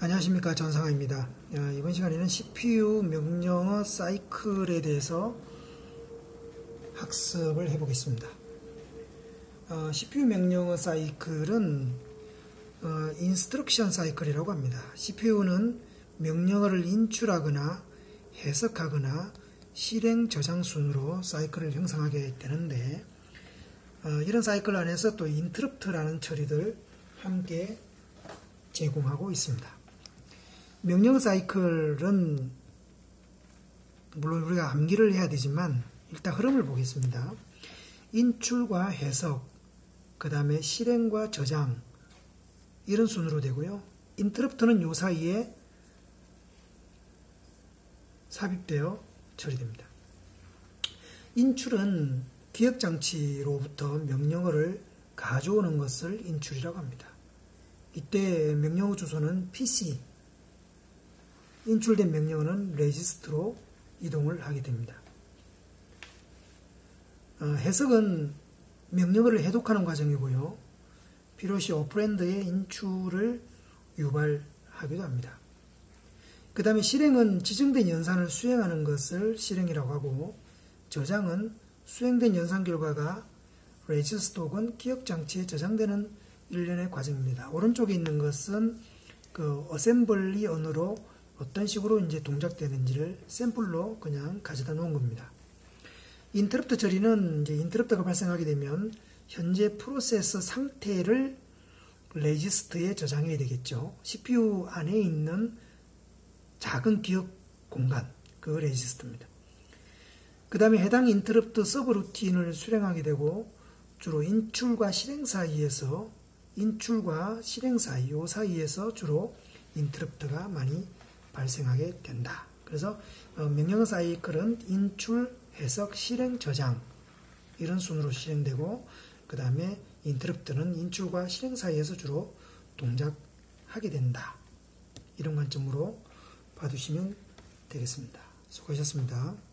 안녕하십니까, 전상아입니다. 이번 시간에는 CPU 명령어 사이클에 대해서 학습을 해보겠습니다. CPU 명령어 사이클은 인스트럭션 사이클이라고 합니다. CPU는 명령어를 인출하거나 해석하거나 실행 저장 순으로 사이클을 형성하게 되는데, 이런 사이클 안에서 또 인터럽트라는 처리들 함께 제공하고 있습니다. 명령어 사이클은 물론 우리가 암기를 해야 되지만 일단 흐름을 보겠습니다. 인출과 해석, 그 다음에 실행과 저장, 이런 순으로 되고요. 인터럽트는 요 사이에 삽입되어 처리됩니다. 인출은 기억장치로부터 명령어를 가져오는 것을 인출이라고 합니다. 이때 명령어 주소는 PC, 인출된 명령어는 레지스트로 이동을 하게 됩니다. 해석은 명령어를 해독하는 과정이고요. 비로시 오퍼랜드의 인출을 유발하기도 합니다. 그 다음에 실행은 지정된 연산을 수행하는 것을 실행이라고 하고, 저장은 수행된 연산 결과가 레지스터 혹은 기억장치에 저장되는 일련의 과정입니다. 오른쪽에 있는 것은 그 어셈블리 언어로 어떤 식으로 이제 동작되는지를 샘플로 그냥 가져다 놓은 겁니다. 인터럽트 처리는 이제 인터럽트가 발생하게 되면 현재 프로세서 상태를 레지스터에 저장해야 되겠죠. CPU 안에 있는 작은 기억 공간, 그 레지스터입니다. 그 다음에 해당 인터럽트 서브루틴을 수행하게 되고, 주로 인출과 실행 사이에서 요 사이에서 주로 인터럽트가 많이 발생하게 된다. 그래서 명령어 사이클은 인출, 해석, 실행, 저장, 이런 순으로 실행되고, 그 다음에 인터럽트는 인출과 실행 사이에서 주로 동작하게 된다. 이런 관점으로 봐두시면 되겠습니다. 수고하셨습니다.